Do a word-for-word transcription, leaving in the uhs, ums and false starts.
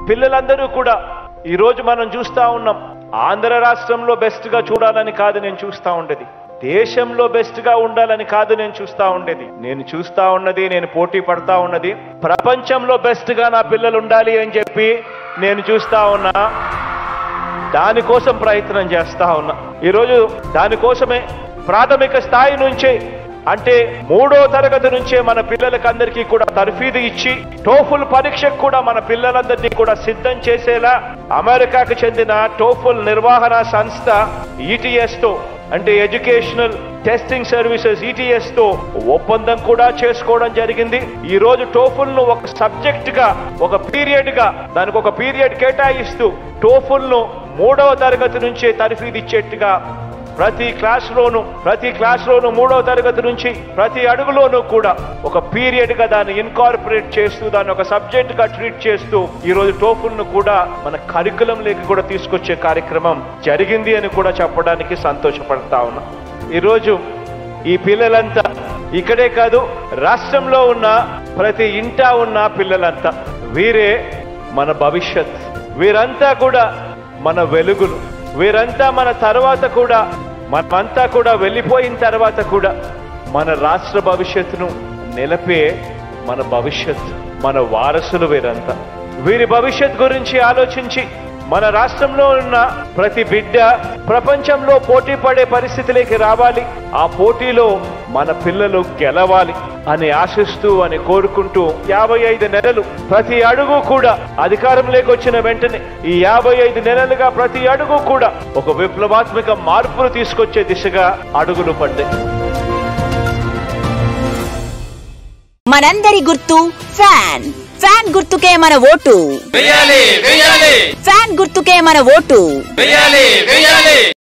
పిల్లలందరూ కూడా ఈ రోజు మనం చూస్తా ఉన్నాం. ఆంధ్ర రాష్ట్రంలో బెస్ట్ గా చూడాలని కాదు నేను చూస్తా ఉండేది, దేశంలో బెస్ట్ గా ఉండాలని కాదు నేను చూస్తా ఉండేది. నేను చూస్తా ఉన్నది, నేను పోటీ పడతా ఉన్నది ప్రపంచంలో బెస్ట్ గా నా పిల్లలు ఉండాలి అని చెప్పి నేను చూస్తా ఉన్నా. దానికోసం ప్రయత్నం చేస్తా ఉన్నా. ఈరోజు దానికోసమే ప్రాథమిక స్థాయి నుంచి అంటే మూడో తరగతి నుంచే మన పిల్లలకందరికీ కూడా తర్ఫీదు ఇచ్చి టోఫుల్ పరీక్షకు కూడా మన పిల్లలందరినీ కూడా సిద్ధం చేసేలా అమెరికాకు చెందిన టోఫుల్ నిర్వహణ సంస్థ ఈటీఎస్ తో అంటే ఎడ్యుకేషనల్ టెస్టింగ్ సర్వీసెస్ ఈటీఎస్ తో ఒప్పందం కూడా చేసుకోవడం జరిగింది. ఈ రోజు టోఫుల్ ను ఒక సబ్జెక్ట్ గా ఒక పీరియడ్ గా దానికి ఒక పీరియడ్ కేటాయిస్తూ టోఫుల్ ను మూడవ తరగతి నుంచే తర్ఫీదు ఇచ్చేట్టుగా ప్రతి క్లాస్ లోను ప్రతి క్లాస్ లోను మూడవ తరగతి నుంచి ప్రతి అడుగులోనూ కూడా ఒక పీరియడ్ గా దాన్ని ఇన్కార్పొరేట్ చేస్తూ దాన్ని ఒక సబ్జెక్ట్ గా ట్రీట్ చేస్తూ ఈ రోజు టోఫుల్ ను కూడా మన కరికులం లేక కూడా తీసుకొచ్చే కార్యక్రమం జరిగింది అని కూడా చెప్పడానికి సంతోషపడతా ఉన్నా. ఈరోజు ఈ పిల్లలంతా ఇక్కడే కాదు, రాష్ట్రంలో ఉన్న ప్రతి ఇంటా ఉన్న పిల్లలంతా వీరే మన భవిష్యత్. వీరంతా కూడా మన వెలుగులు. వీరంతా మన తర్వాత కూడా మనమంతా కూడా వెళ్ళిపోయిన తర్వాత కూడా మన రాష్ట్ర భవిష్యత్తును నిలిపే మన భవిష్యత్, మన వారసులు వీరంతా. వీరి భవిష్యత్ గురించి ఆలోచించి మన రాష్ట్రంలో ఉన్న ప్రతి బిడ్డ ప్రపంచంలో పోటీ పడే పరిస్థితిలోకి రావాలి, ఆ పోటీలో మన పిల్లలు గెలవాలి అని ఆశిస్తూ అని కోరుకుంటూ యాభై ఐదు నెలలు ప్రతి అడుగు కూడా అధికారంలోకి వచ్చిన వెంటనే ఈ యాభై ఐదు నెలలుగా ప్రతి అడుగు కూడా ఒక విప్లవాత్మక మార్పును తీసుకొచ్చే దిశగా అడుగులు పడ్డాయి. మనందరి గుర్తు ఫ్యాన్. ఫ్యాన్ గుర్తుకే మన ఓటు. వెయ్యాలి వెయ్యాలి. ఫ్యాన్ గుర్తుకే మన ఓటు. వెయ్యాలి వెయ్యాలి.